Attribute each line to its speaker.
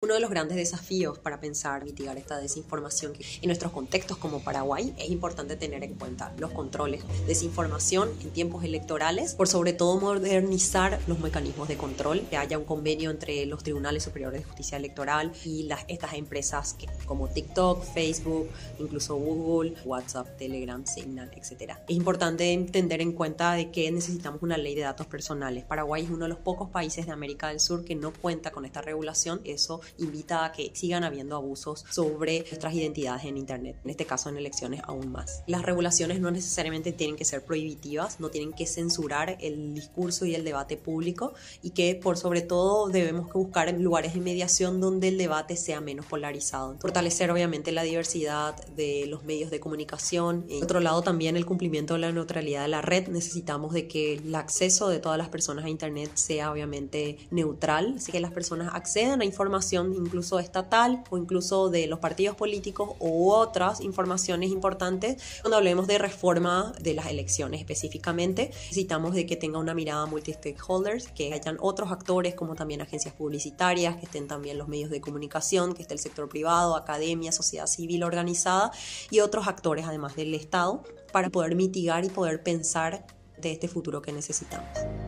Speaker 1: Uno de los grandes desafíos para pensar, mitigar esta desinformación que en nuestros contextos como Paraguay es importante tener en cuenta los controles. Desinformación en tiempos electorales, por sobre todo modernizar los mecanismos de control, que haya un convenio entre los tribunales superiores de justicia electoral y estas empresas como TikTok, Facebook, incluso Google, WhatsApp, Telegram, Signal, etc. Es importante tener en cuenta de que necesitamos una ley de datos personales. Paraguay es uno de los pocos países de América del Sur que no cuenta con esta regulación. Eso invita a que sigan habiendo abusos sobre nuestras identidades en Internet, en este caso en elecciones aún más. Las regulaciones no necesariamente tienen que ser prohibitivas, no tienen que censurar el discurso y el debate público, y que por sobre todo debemos buscar en lugares de mediación donde el debate sea menos polarizado. Fortalecer obviamente la diversidad de los medios de comunicación. Por otro lado, también el cumplimiento de la neutralidad de la red. Necesitamos de que el acceso de todas las personas a Internet sea obviamente neutral, así que las personas accedan a información incluso estatal o incluso de los partidos políticos u otras informaciones importantes. Cuando hablemos de reforma de las elecciones específicamente, necesitamos de que tenga una mirada multi-stakeholders, que hayan otros actores como también agencias publicitarias, que estén también los medios de comunicación, que esté el sector privado, academia, sociedad civil organizada y otros actores además del Estado, para poder mitigar y poder pensar de este futuro que necesitamos.